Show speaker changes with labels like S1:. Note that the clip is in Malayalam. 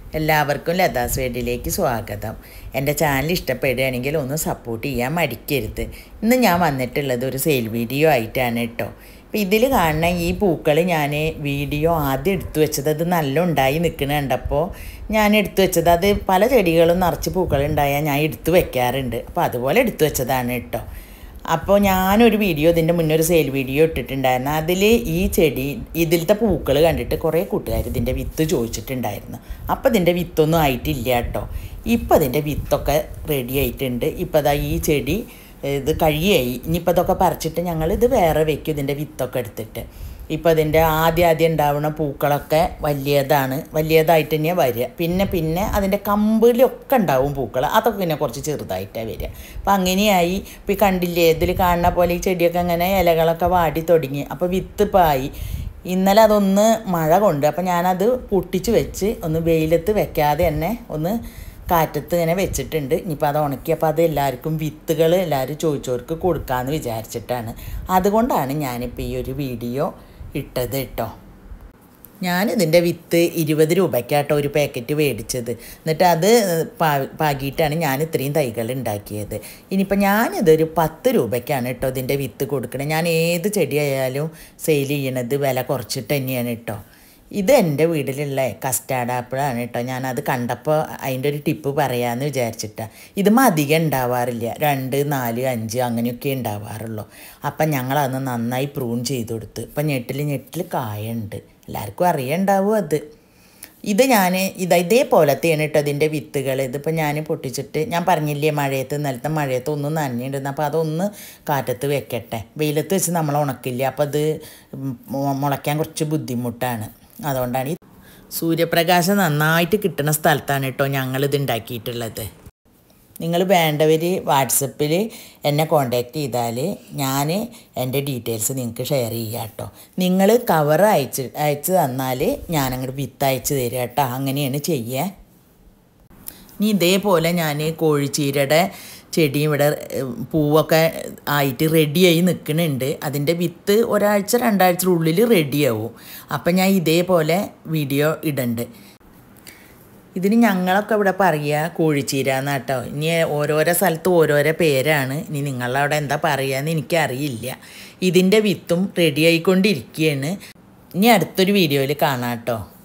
S1: എല്ലാവർക്കും ലതാസ് വേഡിയിലേക്ക് സ്വാഗതം. എൻ്റെ ചാനൽ ഇഷ്ടപ്പെടുകയാണെങ്കിൽ ഒന്ന് സപ്പോർട്ട് ചെയ്യാൻ മടിക്കരുത്. ഇന്ന് ഞാൻ വന്നിട്ടുള്ളത് ഒരു സെയിൽ വീഡിയോ ആയിട്ടാണ് കേട്ടോ. അപ്പോൾ ഇതിൽ കാണുന്ന ഈ പൂക്കൾ ഞാൻ വീഡിയോ ആദ്യം എടുത്തു വെച്ചത്, അത് നല്ല ഉണ്ടായി നിൽക്കുന്ന കണ്ടപ്പോൾ ഞാൻ എടുത്തു വെച്ചത്. അത് പല ചെടികളും നിറച്ച് പൂക്കളുണ്ടായാൽ ഞാൻ എടുത്തു വെക്കാറുണ്ട്. അപ്പോൾ അതുപോലെ എടുത്തു വെച്ചതാണ് കേട്ടോ. അപ്പോൾ ഞാനൊരു വീഡിയോ ഇതിൻ്റെ മുന്നേ ഒരു സെയിൽ വീഡിയോ ഇട്ടിട്ടുണ്ടായിരുന്നു. അതിൽ ഈ ചെടി ഇതിലത്തെ പൂക്കൾ കണ്ടിട്ട് കുറേ കൂട്ടുകാർ ഇതിൻ്റെ വിത്ത് ചോദിച്ചിട്ടുണ്ടായിരുന്നു. അപ്പോൾ ഇതിൻ്റെ വിത്തൊന്നും ആയിട്ടില്ല കേട്ടോ. ഇപ്പോൾ അതിൻ്റെ വിത്തൊക്കെ റെഡി ആയിട്ടുണ്ട്. ഇപ്പോൾ അതാ ഈ ചെടി ഇത് കഴിയായി. ഇനിയിപ്പോൾ ഇതൊക്കെ പറിച്ചിട്ട് ഞങ്ങളിത് വേറെ വയ്ക്കും, ഇതിൻ്റെ വിത്തൊക്കെ എടുത്തിട്ട്. ഇപ്പോൾ അതിൻ്റെ ആദ്യം ഉണ്ടാവുന്ന പൂക്കളൊക്കെ വലിയതായിട്ട് തന്നെയാണ് വരിക. പിന്നെ അതിൻ്റെ കമ്പിലൊക്കെ ഉണ്ടാവും പൂക്കൾ, അതൊക്കെ പിന്നെ കുറച്ച് ചെറുതായിട്ടാണ് വരിക. അപ്പം അങ്ങനെയായി. ഇപ്പോൾ ഈ കണ്ടില്ലേ, ഇതിൽ കാണുന്ന പോലെ ഈ ചെടിയൊക്കെ അങ്ങനെ ഇലകളൊക്കെ വാടി തുടങ്ങി. അപ്പോൾ വിത്ത് പായി. ഇന്നലെ അതൊന്ന് മഴ കൊണ്ട്, അപ്പോൾ ഞാനത് പൊട്ടിച്ച് വെച്ച് ഒന്ന് വെയിലത്ത് വെക്കാതെ തന്നെ ഒന്ന് കാറ്റത്ത് ഇങ്ങനെ വെച്ചിട്ടുണ്ട്. ഇനിയിപ്പോൾ അത് ഉണക്കി, അപ്പോൾ അത് എല്ലാവർക്കും വിത്തുകൾ എല്ലാവരും ചോദിച്ചവർക്ക് കൊടുക്കാമെന്ന് വിചാരിച്ചിട്ടാണ്. അതുകൊണ്ടാണ് ഞാനിപ്പോൾ ഈ ഒരു വീഡിയോ ഇട്ടത് കേട്ടോ. ഞാനിതിൻ്റെ വിത്ത് 20 രൂപയ്ക്കാട്ടോ ഒരു പാക്കറ്റ് മേടിച്ചത്. എന്നിട്ട് അത് പാകിയിട്ടാണ് ഞാൻ ഇത്രയും തൈകൾ ഉണ്ടാക്കിയത്. ഇനിയിപ്പോൾ ഞാനിതൊരു 10 രൂപയ്ക്കാണ് കേട്ടോ ഇതിൻ്റെ വിത്ത് കൊടുക്കണത്. ഞാൻ ഏത് ചെടിയായാലും സെയിൽ ചെയ്യണത് വില കുറച്ചിട്ട് തന്നെയാണ് കേട്ടോ. ഇത് എൻ്റെ വീട്ടിലുള്ള കസ്റ്റാർഡ് ആപ്പിളാണ് കേട്ടോ. ഞാനത് കണ്ടപ്പോൾ അതിൻ്റെ ഒരു ടിപ്പ് പറയാമെന്ന് വിചാരിച്ചിട്ടാണ്. ഇതും അധികം ഉണ്ടാവാറില്ല, 2, 4, 5 അങ്ങനെയൊക്കെ ഉണ്ടാവാറുള്ളൂ. അപ്പം ഞങ്ങളതൊന്ന് നന്നായി പ്രൂൺ ചെയ്ത് കൊടുത്ത്. ഇപ്പം ഞെട്ടിൽ കായുണ്ട്, എല്ലാവർക്കും അറിയണ്ടാവും അത്. ഇത് ഞാൻ ഇതേപോലത്തെയാണ് കേട്ടോ ഇതിൻ്റെ വിത്തുകൾ. ഇതിപ്പോൾ ഞാൻ പൊട്ടിച്ചിട്ട്, ഞാൻ പറഞ്ഞില്ലേ നിലത്തെ മഴയത്ത് ഒന്നും നനഞ്ഞിടുന്നു. അപ്പോൾ അതൊന്ന് കാറ്റത്ത് വെക്കട്ടെ. വെയിലത്ത് വെച്ച് നമ്മൾ ഉണക്കില്ല, അപ്പോൾ അത് മുളയ്ക്കാൻ കുറച്ച് ബുദ്ധിമുട്ടാണ്. അതുകൊണ്ടാണ് ഈ സൂര്യപ്രകാശം നന്നായിട്ട് കിട്ടുന്ന സ്ഥലത്താണ് കേട്ടോ ഞങ്ങളിത് ഉണ്ടാക്കിയിട്ടുള്ളത്. നിങ്ങൾ വേണ്ടവർ വാട്സപ്പിൽ എന്നെ കോൺടാക്റ്റ് ചെയ്താൽ ഞാൻ എൻ്റെ ഡീറ്റെയിൽസ് നിങ്ങൾക്ക് ഷെയർ ചെയ്യാം കേട്ടോ. നിങ്ങൾ കവർ അയച്ച് തന്നാൽ ഞാനങ്ങോട്ട് വിത്ത് അയച്ച് തരാം കേട്ടോ. അങ്ങനെയാണ് ചെയ്യുക. ഇനി ഇതേപോലെ ഞാൻ കോഴിച്ചീരയുടെ ചെടി ഇവിടെ പൂവൊക്കെ ആയിട്ട് റെഡിയായി നിൽക്കുന്നുണ്ട്. അതിൻ്റെ വിത്ത് 1-2 ആഴ്ചയുടെ റെഡിയാവും. അപ്പം ഞാൻ ഇതേപോലെ വീഡിയോ ഇടുന്നുണ്ട്. ഇതിന് ഞങ്ങളൊക്കെ ഇവിടെ പറയുക കോഴിച്ചീര എന്നാട്ടോ. ഇനി ഓരോരോ സ്ഥലത്ത് ഓരോരോ പേരാണ്. ഇനി നിങ്ങളവിടെ എന്താ പറയുകയെന്ന് എനിക്കറിയില്ല. ഇതിൻ്റെ വിത്തും റെഡി ആയിക്കൊണ്ടിരിക്കുകയാണ്. ഇനി അടുത്തൊരു വീഡിയോയിൽ കാണാം കേട്ടോ.